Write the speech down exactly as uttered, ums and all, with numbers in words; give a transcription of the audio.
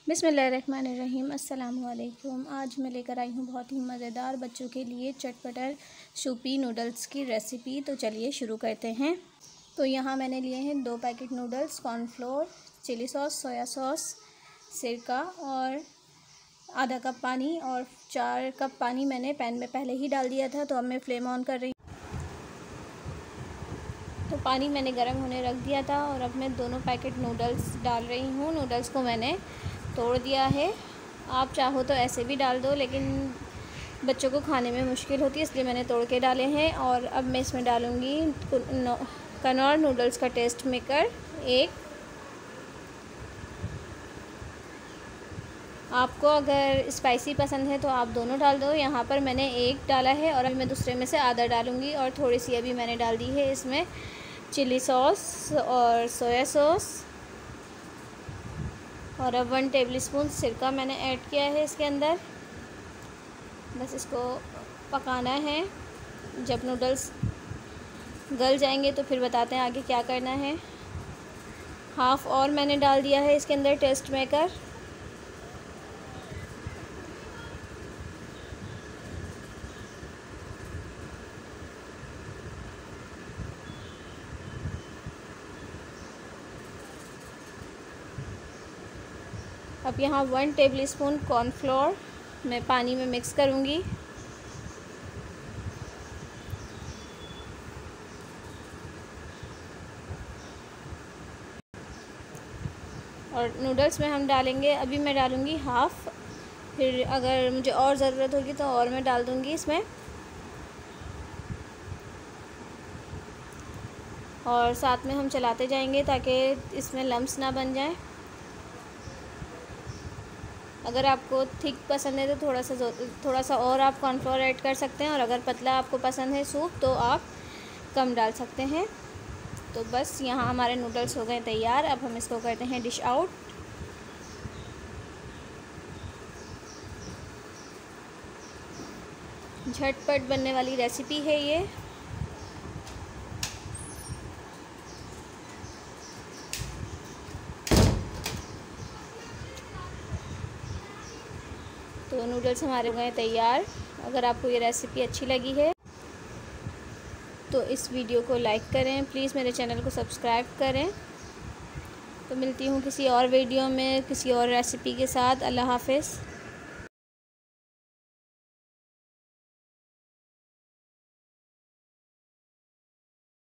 बिस्मिल्लाहिर्रहमानिर्रहीम अस्सलाम वालेकुम। आज मैं लेकर आई हूँ बहुत ही मज़ेदार बच्चों के लिए चटपटर सूपी नूडल्स की रेसिपी। तो चलिए शुरू करते हैं। तो यहाँ मैंने लिए हैं दो packet noodles, cornflour, chilli sauce, soya sauce, सिरका और आधा कप पानी, और चार कप पानी मैंने पैन में पहले ही डाल दिया था। तो अब मैं फ्लेम ऑन कर रही हूँ। तो पानी मैंने गर्म होने रख दिया था और अब मैं दोनों पैकेट नूडल्स डाल रही हूँ। नूडल्स को मैंने तोड़ दिया है। आप चाहो तो ऐसे भी डाल दो, लेकिन बच्चों को खाने में मुश्किल होती है, इसलिए मैंने तोड़ के डाले हैं। और अब मैं इसमें डालूँगी कन्नौर नूडल्स का टेस्ट मेकर एक। आपको अगर स्पाइसी पसंद है तो आप दोनों डाल दो। यहाँ पर मैंने एक डाला है और अभी मैं दूसरे में से आधा डालूँगी। और थोड़ी सी अभी मैंने डाल दी है इसमें चिली सॉस और सोया सॉस, और अब वन टेबलस्पून सिरका मैंने ऐड किया है इसके अंदर। बस इसको पकाना है। जब नूडल्स गल जाएंगे तो फिर बताते हैं आगे क्या करना है। हाफ़ और मैंने डाल दिया है इसके अंदर टेस्ट मेकर। अब यहाँ वन टेबलस्पून कॉर्नफ्लोर मैं पानी में मिक्स करूँगी। और नूडल्स में हम डालेंगे, अभी मैं डालूँगी हाफ़, फिर अगर मुझे और ज़रूरत होगी तो और मैं डाल दूँगी इसमें। और साथ में हम चलाते जाएंगे ताकि इसमें लम्स ना बन जाएं। अगर आपको थिक पसंद है तो थोड़ा सा थोड़ा सा और आप कॉर्नफ्लोर ऐड कर सकते हैं, और अगर पतला आपको पसंद है सूप तो आप कम डाल सकते हैं। तो बस यहाँ हमारे नूडल्स हो गए तैयार। अब हम इसको करते हैं डिश आउट। झटपट बनने वाली रेसिपी है ये। तो नूडल्स हमारे हो गए तैयार। अगर आपको ये रेसिपी अच्छी लगी है तो इस वीडियो को लाइक करें, प्लीज़ मेरे चैनल को सब्सक्राइब करें। तो मिलती हूँ किसी और वीडियो में किसी और रेसिपी के साथ। अल्लाह हाफ़िज़।